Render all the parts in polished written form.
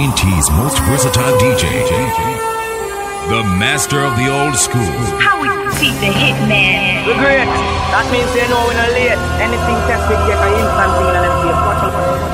Haiti's most versatile DJ, the master of the old school. Howie, the hitman. We're great. That means they know we're not late. Anything test we get an instant thing and then we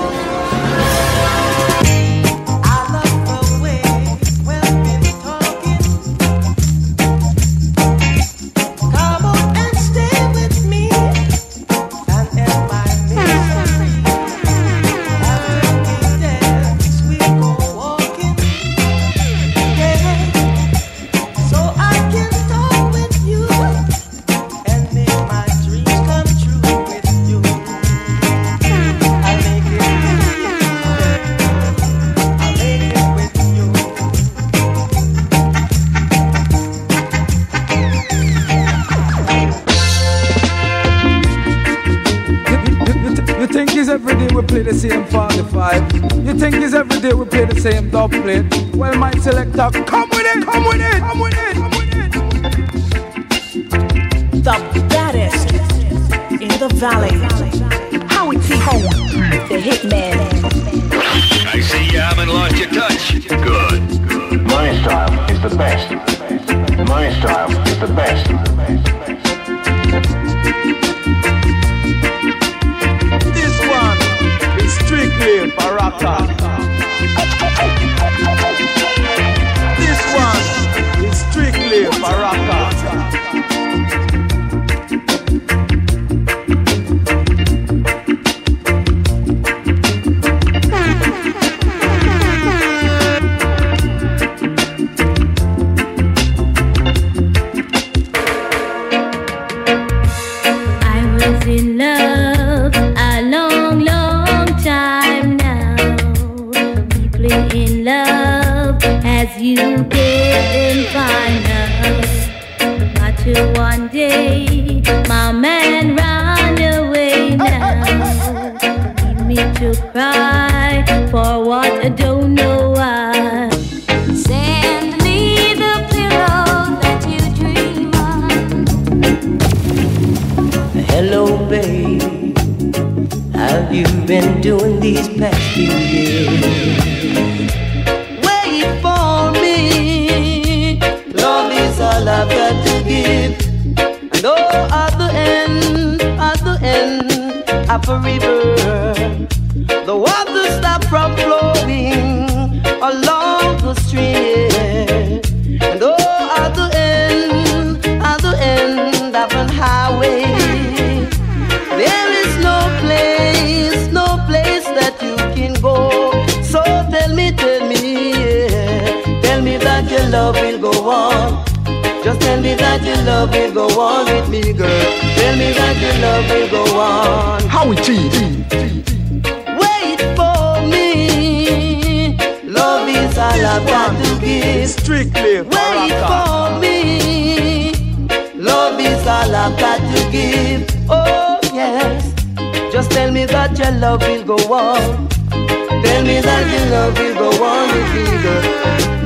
play the same 45. You think it's every day we play the same dub plate? Well, my selector, come with it, come with it, come with it, come with it. The baddest in the valley. Howie T. The hitman. I see you haven't lost your touch. Good. My style is the best. My style is the best. Strictly for rocker. This one is strictly for rocker. I was in love a long, long time now, deeply in love as you can find out. But till one day my man ran away now, leave me to cry for what I don't know why. Send me the pillow that you dream of. Hello, babe. Have you been doing these past few years? Wait for me. Love is all I've got to give. And oh, at the end of a river, the water stopped from flowing along the stream. And oh, at the end of an highway, there is no place that you can go. So tell me, yeah. Tell me that your love will go on. Just tell me that your love will go on with me, girl. Tell me that your love will go on. Howie T. Wait for me. Love is all I've got to give. Strictly wait for me. Love is all I've got to give. Oh yes. Just tell me that your love will go on. Tell me that your love will go on with me, girl.